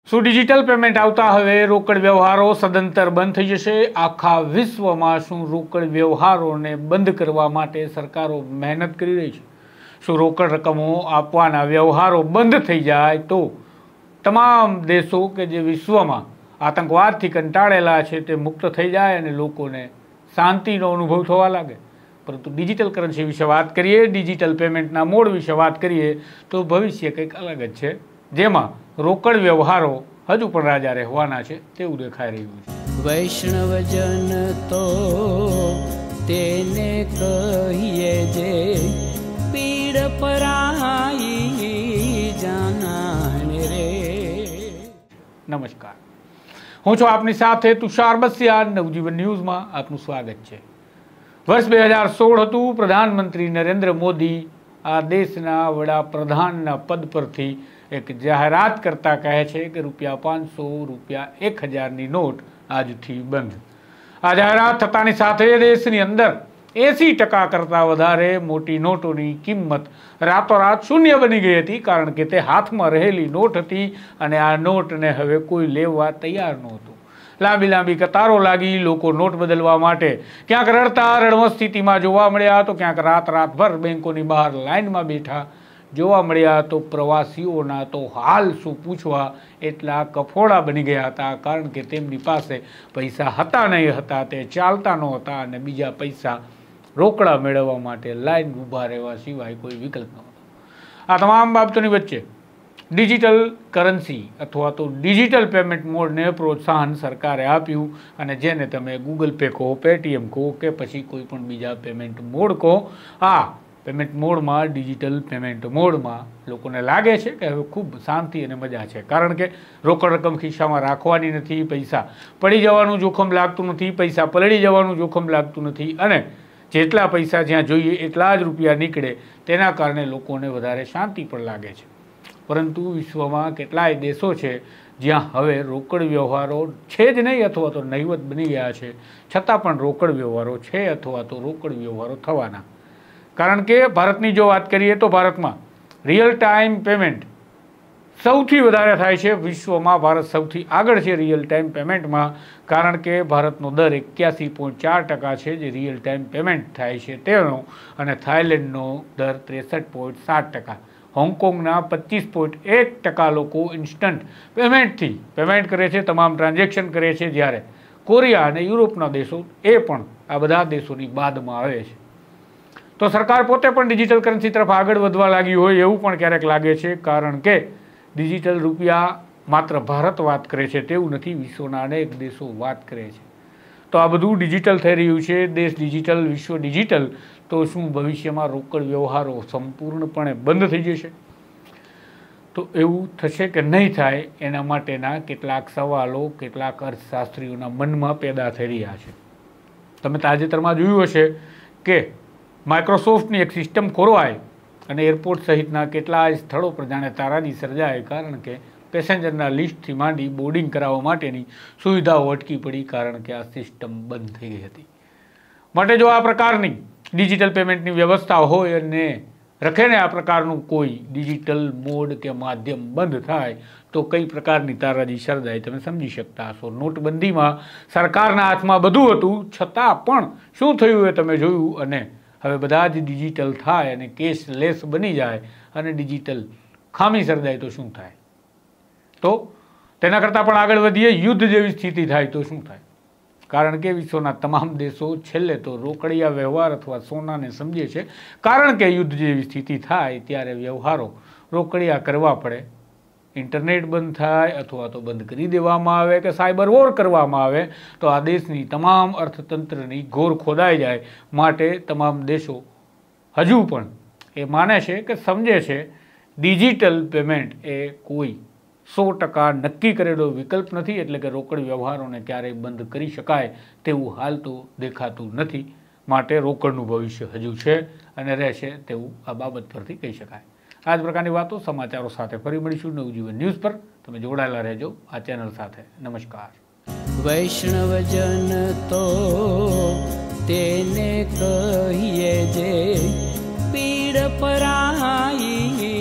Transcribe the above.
શું digital payment આવતા હવે રોકડ વ્યવહારો સદંતર બંધ થઈ જશે? આખા વિશ્વમાં શું રોકડ વ્યવહારોને બંધ કરવા માટે સરકારો મહેનત કરી રહી છે? શું રોકડ રકમો આપવાના વ્યવહારો બંધ થઈ જાય તો તમામ દેશો કે જે વિશ્વમાં આતંકવાદથી કંટાળેલા છે તે મુક્ત થઈ જાય અને લોકોને શાંતિનો અનુભવ થવા લાગે? પરંતુ ડિજિટલ કરન્સી વિશે વાત કરીએ, ડિજિટલ પેમેન્ટના મોડ વિશે વાત કરીએ તો ભવિષ્ય કંઈક અલગ જ છે, જેમાં રોકડ વ્યવહારો હજુ પણ રાજા રહેવાના છે તેવું દેખાઈ રહ્યું છે. વૈષ્ણવજન તો તેને કહીએ જે પીડ પરાઈ જાનાને રે. નમસ્કાર, હું છું આપની સાથે તુષાર બસિયા. નવજીવન ન્યૂઝમાં આપનું સ્વાગત છે. વર્ષ 2016 હતું. પ્રધાનમંત્રી નરેન્દ્ર મોદી આ દેશના વડાપ્રધાનના પદ પરથી એક જાહેરાત કરતા કહે છે કે ₹500, ₹1000ની નોટ આજથી બંધ. આ જાહેરાત થતાની સાથે દેશની અંદર 80% કરતાં વધારે મોટી નોટોની કિંમત રાતોરાત શૂન્ય બની ગઈ હતી, કારણ કે તે હાથમાં રહેલી નોટ હતી અને આ નોટને હવે કોઈ લેવા તૈયાર નહોતું. લાંબી કતારો લાગી. લોકો નોટ બદલવા માટે ક્યાંક રડમસ સ્થિતિમાં જોવા મળ્યા તો ક્યાંક રાતભર બેંકોની બહાર લાઇનમાં બેઠા જોવા મળ્યા. તો પ્રવાસીઓના તો હાલ શું પૂછવા એટલા કફોડા બની ગયા હતા, કારણ કે તેમની પાસે પૈસા હતા નહીં હતા, તે ચાલતા નહોતા અને બીજા પૈસા રોકડા મેળવવા માટે લાઇન ઊભા રહેવા સિવાય કોઈ વિકલ્પ નહોતો. આ તમામ બાબતોની વચ્ચે ડિજિટલ કરન્સી અથવા તો ડિજિટલ પેમેન્ટ મોડને પ્રોત્સાહન સરકારે આપ્યું, અને જેને તમે ગૂગલ પે કહો, પેટીએમ કહો કે પછી કોઈ પણ બીજા પેમેન્ટ મોડ કહો, આ પેમેન્ટ મોડમાં, ડિજિટલ પેમેન્ટ મોડમાં લોકોને લાગે છે કે હવે ખૂબ શાંતિ અને મજા છે, કારણ કે રોકડ રકમ ખિસ્સામાં રાખવાની નથી, પૈસા પડી જવાનું જોખમ લાગતું નથી, પૈસા પલળી જવાનું જોખમ લાગતું નથી, અને જેટલા પૈસા જ્યાં જોઈએ એટલા જ રૂપિયા નીકળે, તેના કારણે લોકોને વધારે શાંતિ પણ લાગે છે. પરંતુ વિશ્વમાં કેટલાય દેશો છે જ્યાં હવે રોકડ વ્યવહારો છે જ નહીં અથવા તો નહિવત બની ગયા છે, છતાં પણ રોકડ વ્યવહારો છે અથવા તો રોકડ વ્યવહારો થવાના. કારણ કે ભારતની જો વાત કરીએ તો ભારતમાં રિયલ ટાઈમ પેમેન્ટ સૌથી વધારે થાય છે. વિશ્વમાં ભારત સૌથી આગળ છે રિયલ ટાઈમ પેમેન્ટમાં, કારણ કે ભારતનો દર 81.4% છે જે રિયલ ટાઈમ પેમેન્ટ થાય છે તેનો, અને થાઇલેન્ડનો દર 63.7%. હોંગકોંગના 25.1% લોકો ઇન્સ્ટન્ટ પેમેન્ટથી પેમેન્ટ કરે છે, તમામ ટ્રાન્ઝેક્શન કરે છે, જ્યારે કોરિયા અને યુરોપના દેશો એ પણ આ બધા દેશોની બાદમાં આવે છે. તો સરકાર પોતે પણ ડિજિટલ કરન્સી તરફ આગળ વધવા લાગી હોય એવું પણ ક્યારેક લાગે છે, કારણ કે ડિજિટલ રૂપિયા માત્ર ભારત વાત કરે છે તેવું નથી, વિશ્વના અનેક દેશો વાત કરે છે. તો આ બધું ડિજિટલ થઈ રહ્યું છે, દેશ ડિજિટલ, વિશ્વ ડિજિટલ. તો શું ભવિષ્યમાં રોકડ વ્યવહારો સંપૂર્ણપણે બંધ થઈ જશે? તો એવું થશે કે નહીં થાય, એના માટેના કેટલાક સવાલો કેટલાક અર્થશાસ્ત્રીઓના મનમાં પેદા થઈ રહ્યા છે. તમે તાજેતરમાં જોયું હશે કે માઇક્રોસોફ્ટની એક સિસ્ટમ ખોરવાય અને એરપોર્ટ સહિતના કેટલાય સ્થળો પર જાણે તારાજી સર્જાય, કારણ કે પેસેન્જરના લિસ્ટથી માંડી બોર્ડિંગ કરાવવા માટેની સુવિધાઓ અટકી પડી, કારણ કે આ સિસ્ટમ બંધ થઈ ગઈ હતી. માટે જો આ પ્રકારની ડિજિટલ પેમેન્ટની વ્યવસ્થા હોય અને રખેને આ પ્રકારનું કોઈ ડિજિટલ મોડ કે માધ્યમ બંધ થાય તો કઈ પ્રકારની તારાજી સર્જાય તમે સમજી શકતા હશો. નોટબંધીમાં સરકારના હાથમાં બધું હતું, છતાં પણ શું થયું એ તમે જોયું, અને હવે બધા જ ડિજિટલ થાય અને કેશલેસ બની જાય અને ડિજિટલ ખામી સર્જાય તો શું થાય? તો તેના કરતાં પણ આગળ વધીએ, યુદ્ધ જેવી સ્થિતિ થાય તો શું થાય? કારણ કે વિશ્વના તમામ દેશો છેલ્લે તો રોકડિયા વ્યવહાર અથવા સોનાને સમજે છે, કારણ કે યુદ્ધ જેવી સ્થિતિ થાય ત્યારે વ્યવહારો રોકડિયા કરવા પડે. ઇન્ટરનેટ બંધ થાય અથવા તો બંધ કરી દેવામાં આવે કે સાયબર વોર કરવામાં આવે તો આ દેશની તમામ અર્થતંત્રની ઘોર ખોદાઈ જાય. માટે તમામ દેશો હજુ પણ એ માને છે કે સમજે છે ડિજિટલ પેમેન્ટ એ કોઈ 100% નક્કી કરેલો વિકલ્પ નથી, એટલે કે રોકડ વ્યવહારોને ક્યારેય બંધ કરી શકાય તેવું હાલ તો દેખાતું નથી. માટે રોકડનું ભવિષ્ય હજુ છે અને રહેશે તેવું આ બાબત પરથી કહી શકાય. આ જ પ્રકારની વાતો, સમાચારો સાથે ફરી મળીશું નવજીવન ન્યૂઝ પર. તમે જોડાયેલા રહેજો આ ચેનલ સાથે. નમસ્કાર. વૈષ્ણવજન તો તેને કહીએ જે પીડ પરાઈ